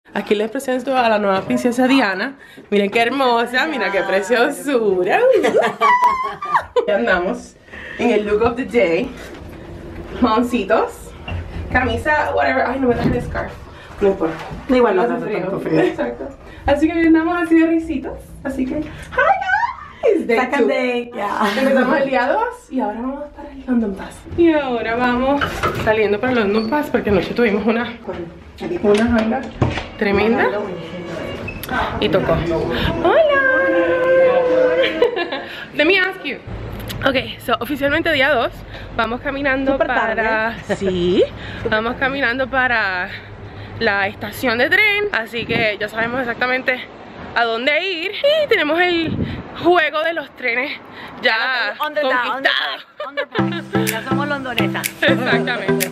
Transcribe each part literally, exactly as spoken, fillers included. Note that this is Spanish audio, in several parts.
Aquí les presento a la nueva princesa Diana. Miren qué hermosa, mira qué preciosura. Ya andamos en el look of the day. Moncitos, camisa, whatever. Ay, no me das el scarf. No importa. Igual no hace hace frío. tanto frío. Exacto. Así que hoy andamos así de risitos. Así que, hi guys. Day Second two. day, yeah. Empezamos el día dos y ahora vamos para el London Pass. Y ahora vamos saliendo para el London Pass porque anoche tuvimos una, una jaula tremenda. Y tocó. Hola. Let me ask you. Ok, so oficialmente día dos. Vamos caminando Super para... tarde. Sí. Vamos caminando para la estación de tren. Así que ya sabemos exactamente a dónde ir. Y tenemos el juego de los trenes ya conquistado. Ya somos londonesas. Exactamente.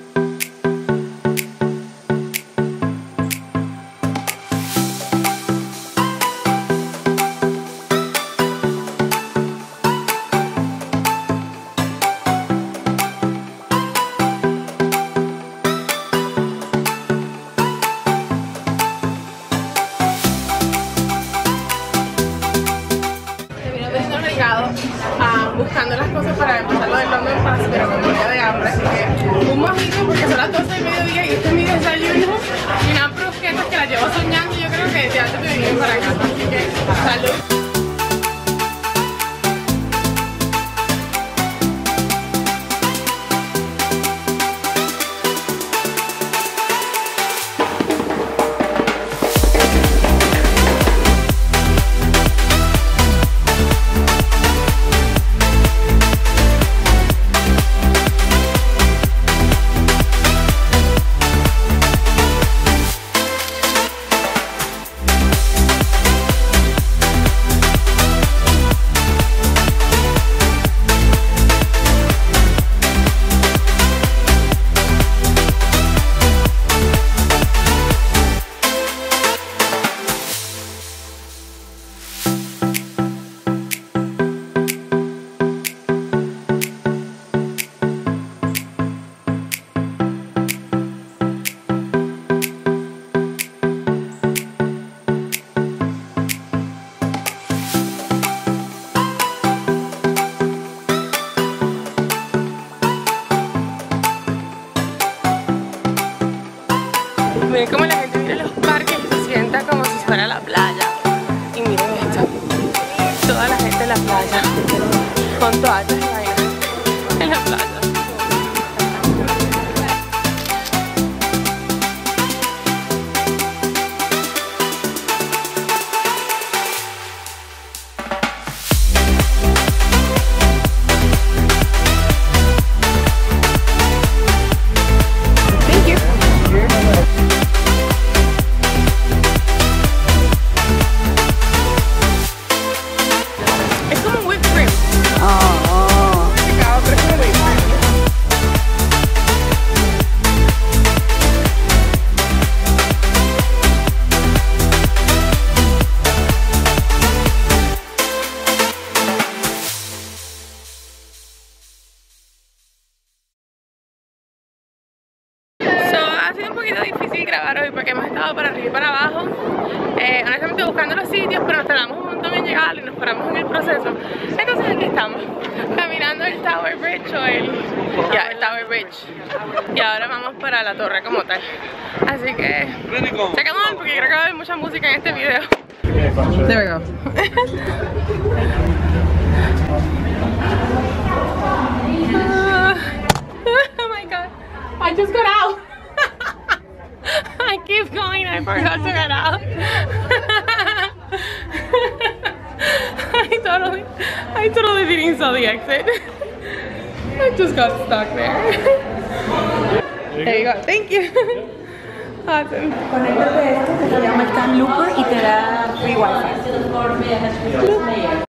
Buscando las cosas para empezar lo del London Pass, pero me moría de hambre, así que un mojito porque son las doce del mediodía y este es mi desayuno y unas brusquetas que las llevo soñando. Yo creo que desde antes de venir para acá, así que salud. Miren cómo la gente viene a los parques y se sienta como si fuera a la playa. Y miren esto, toda la gente en la playa, con toallas y vainas en la playa. Difícil grabar hoy porque hemos estado para arriba y para abajo, eh, honestamente buscando los sitios, pero nos tardamos un montón en llegar y nos paramos en el proceso. Entonces aquí estamos, caminando el Tower Bridge o el, ya, el Tower Bridge, y ahora vamos para la torre como tal. Así que checamos porque creo que va a haber mucha música en este video. There we go. Oh my god, I just got out. I keep going, I forgot to get out. I totally, I totally didn't saw the exit. I just got stuck there. There you go, thank you. Awesome. Conéctate a esto que se llama Scan Looper y te da free wifi.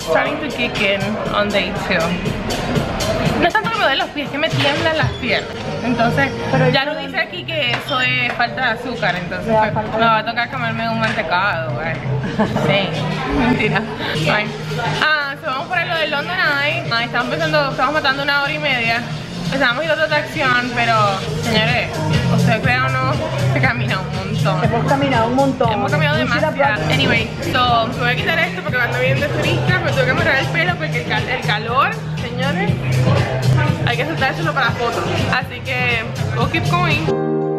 starting to kick in on day two. No es tanto que me duelen los pies, es que me tiemblan las piernas. Entonces, pero ya nos dice aquí que eso es falta de azúcar. Entonces, pues, me va a tocar comerme un mantecado, güey. Sí, mentira. Fine. Ah, so vamos por ahí lo del London Eye. Ah, estamos pensando, estamos matando una hora y media. Empezamos a ir a otra atracción, pero señores, o sea, creo o no, se camina un montón. Hemos caminado un montón. Hemos caminado demasiado. Anyway, so, me voy a quitar esto porque cuando vienen de turista me tengo que amarrar el pelo porque el, cal el calor, señores, hay que soltárselo para fotos. Así que, we'll keep going.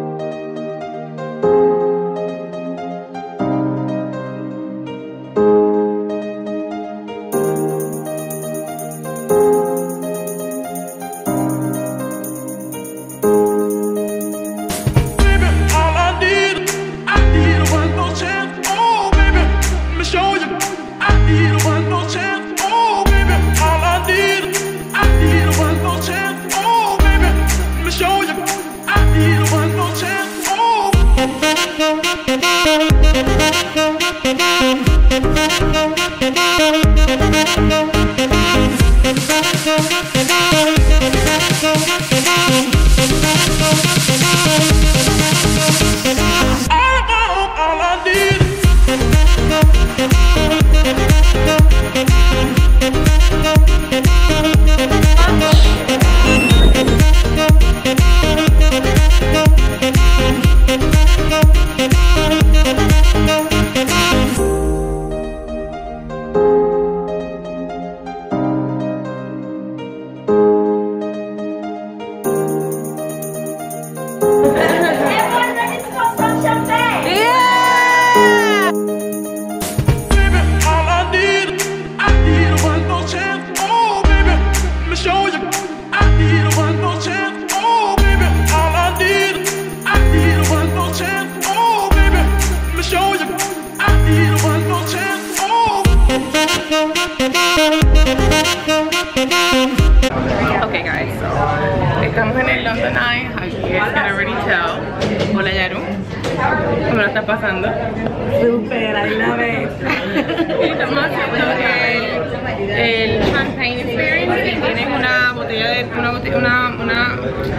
Okay guys, so estamos en el London Eye. As you guys can already tell. Hola Yaru, ¿cómo lo estás pasando? Super, ahí la ves. Estamos haciendo el, el Champagne Experience y tienen una botella de una botella, una, una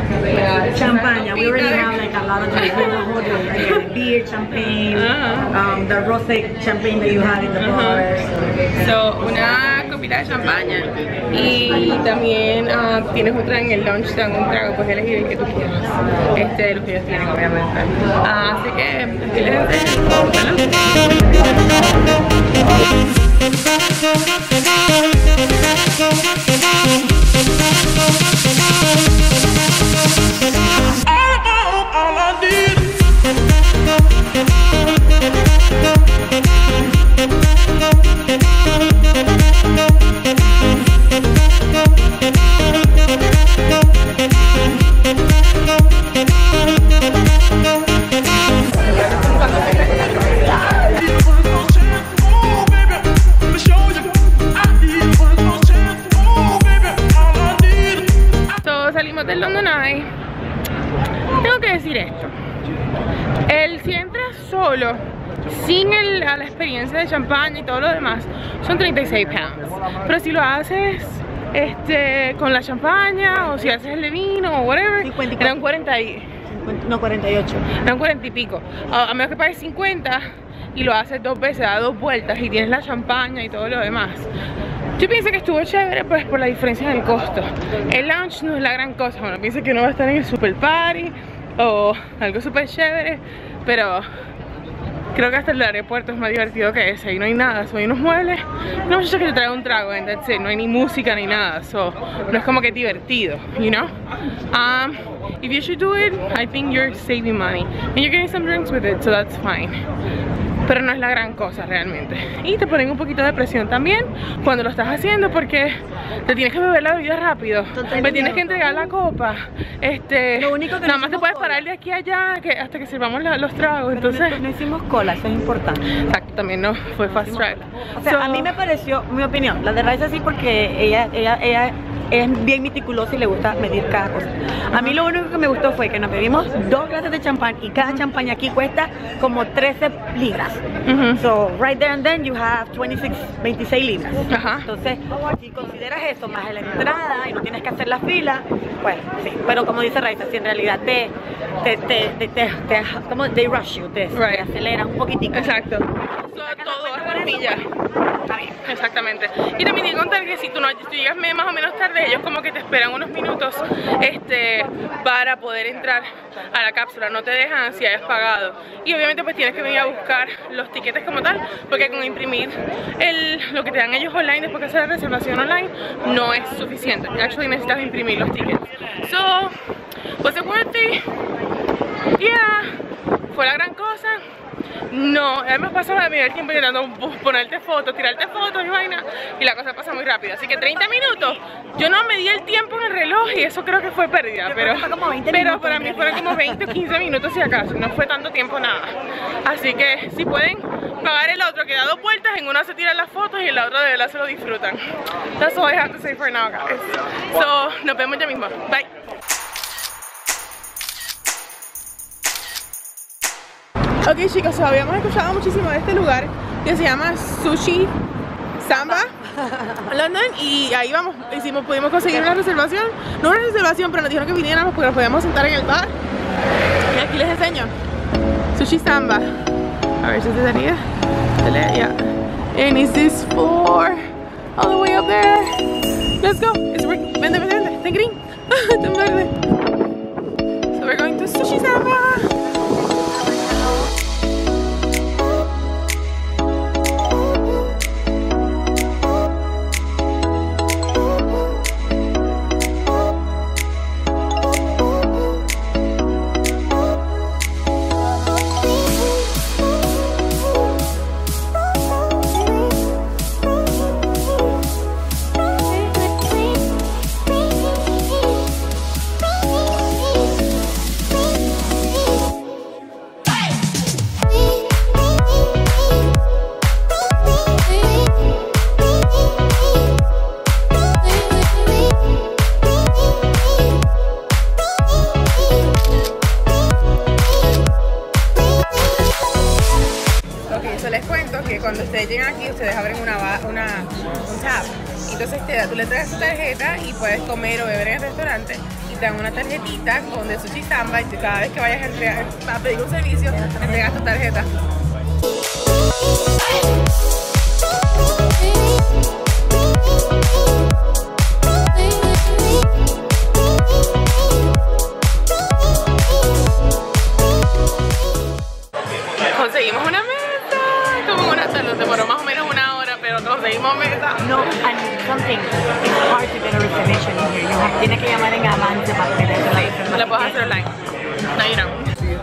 champaña. We already have like a lot of the beer, champagne, uh-huh. um, the rosé champagne that you have in the uh-huh. bars. So, una copita de champaña y también uh, tienes otra en el lunch, te dan un trago, puedes elegir el que tú quieras. Este de los que ellos tienen, obviamente. Uh, así que, aquí les enseño. Salimos del London Eye. Tengo que decir esto: el si entras solo, sin el, a la experiencia de champaña y todo lo demás, son treinta y seis pounds. Pero si lo haces este, con la champaña, o si haces el de vino o whatever, eran cuarenta y... no, cuarenta y ocho. Eran cuarenta y pico. A, a menos que pagues cincuenta y lo haces dos veces, da dos vueltas y tienes la champaña y todo lo demás. Yo pienso que estuvo chévere pues por la diferencia en el costo. El lunch no es la gran cosa. Bueno, pienso que uno va a estar en el super party o algo súper chévere, pero creo que hasta el aeropuerto es más divertido que ese. Y no hay nada, so, hay unos muebles, una muchacha que te trae un trago, and that's it. No hay ni música ni nada, so, no es como que divertido, you know. Um, if you should do it, I think you're saving money and you're getting some drinks with it, so that's fine. Pero no es la gran cosa realmente. Y te ponen un poquito de presión también cuando lo estás haciendo, porque te tienes que beber la bebida rápido. Totalmente. Me tienes que entregar la copa. Este, lo único que nada no más te puedes cola. parar de aquí a allá que, hasta que sirvamos la, los tragos. Pero entonces no, no hicimos cola, eso es importante. Exacto, también no fue fast track. O sea, so, a mí me pareció, mi opinión, la de Raiza sí, porque ella, ella, ella es bien meticulosa y le gusta medir cada cosa. A mí lo único que me gustó fue que nos bebimos dos clases de champán y cada champán aquí cuesta como trece libras. Uh-huh. So right there and then you have twenty-six, veintiséis libras. Uh-huh. Entonces, si consideras eso más la entrada y no tienes que hacer la fila, pues sí. Pero como dice Raiza, si en realidad te, te, te, te, te, te como they rush you, te, right. te aceleran un poquitico. Exacto. So, todo es maravilla. Exactamente. Y también te contar que si tú, no, si tú llegas más o menos tarde, ellos como que te esperan unos minutos este, para poder entrar a la cápsula, no te dejan si hayas pagado. Y obviamente pues tienes que venir a buscar los tiquetes como tal, porque con imprimir el, lo que te dan ellos online después que hacer la reservación online no es suficiente. Actually necesitas imprimir los tickets. So, was it worth it? Yeah. ¿Fue la gran cosa? No, hemos pasado la el tiempo intentando ponerte fotos, tirarte fotos y vaina, y la cosa pasa muy rápido. Así que treinta minutos, yo no me di el tiempo en el reloj y eso creo que fue pérdida, pero, pero para mí fueron como veinte o quince minutos si acaso, no fue tanto tiempo nada. Así que si pueden pagar el otro que da dos vueltas, en uno se tiran las fotos y en la otra de verdad se lo disfrutan. That's all I have to say for now, guys. So, nos vemos ya mismo. Bye. Ok chicos, so, habíamos escuchado muchísimo de este lugar que se llama Sushi Samba London, y ahí vamos, hicimos, pudimos conseguir una reservación, no una reservación, pero nos dijeron que viniéramos porque nos podíamos sentar en el bar. Y aquí les enseño Sushi Samba. A ver si se sería. Yeah. And is this for all the way up there? Let's go. It's vende, vende, vende. Está en green. Está en verde. So we're going to Sushi Samba. Cuando ustedes llegan aquí, ustedes abren una, una, un tab. Entonces te da, tú le traes tu tarjeta y puedes comer o beber en el restaurante. Y te dan una tarjetita con de Sushi Samba. Y cada vez que vayas a, entregar, a pedir un servicio, entregas tu tarjeta. Conseguimos una mesa. Como una, nos demoró más o menos una hora, pero conseguimos mesa. No, and something, it's hard to get a reservation in here. You have, tienes que llamar en avance para tener la reservación. La puedes hacer online. No, you know.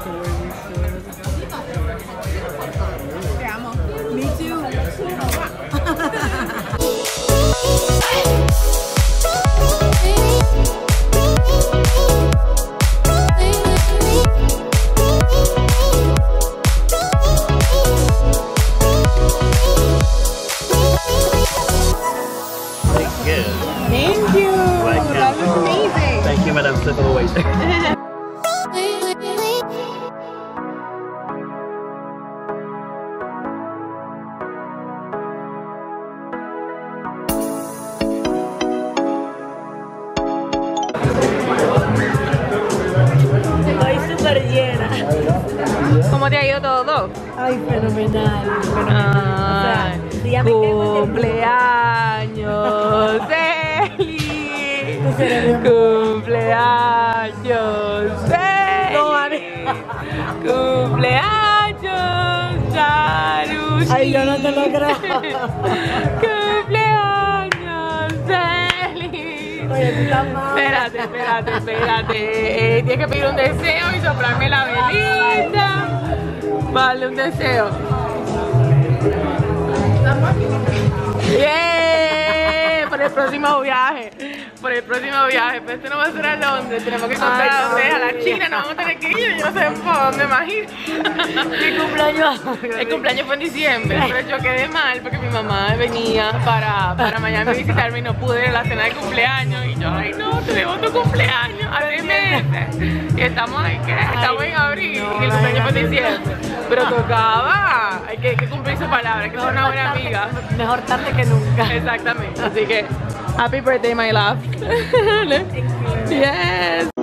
Te amo. Me too. Thank you. Welcome. That looks amazing. Thank you, Madam Slip of the Waiter. Estoy súper llena. ¿Cómo te ha ido todo? Ay, fenomenal. fenomenal. O sea, si ya me cumpleaños, Eli. Cumpleaños, Eli. Cumpleaños, Charushi. Ay, yo no te lo creo. Cumpleaños, Eli. Oye, está mal. Espérate, espérate, espérate. Eh, tienes que pedir un deseo y soplarme la velita. Vale, un deseo. Yeah, por el próximo viaje. Por el próximo viaje. Pero este no va a ser a Londres. Tenemos que comprar a la China, no vamos a tener que ir, yo no sé por dónde más ir. Mi cumpleaños. El cumpleaños fue en diciembre, pero yo quedé mal porque mi mamá venía para, para Miami a visitarme y no pude ir a la cena de cumpleaños. Y yo, ay no, te debo tu cumpleaños a seis meses. Y estamos ahí, ¿qué? Estamos en abril y el cumpleaños fue en diciembre. Pero tocaba, hay que, hay que cumplir su palabra, hay que ser una buena amiga. Mejor tarde que nunca. Exactamente, así que happy birthday my love. Yes.